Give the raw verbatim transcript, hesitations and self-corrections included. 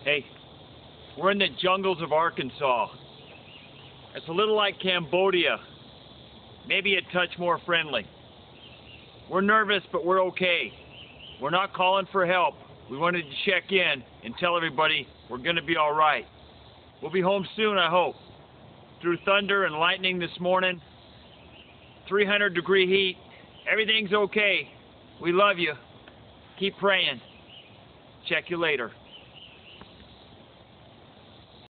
Hey, we're in the jungles of Arkansas. It's a little like Cambodia, maybe a touch more friendly. We're nervous, but we're okay. We're not calling for help. We wanted to check in and tell everybody we're going to be all right. We'll be home soon, I hope. Through thunder and lightning this morning, three hundred degree heat, everything's okay. We love you. Keep praying. Check you later.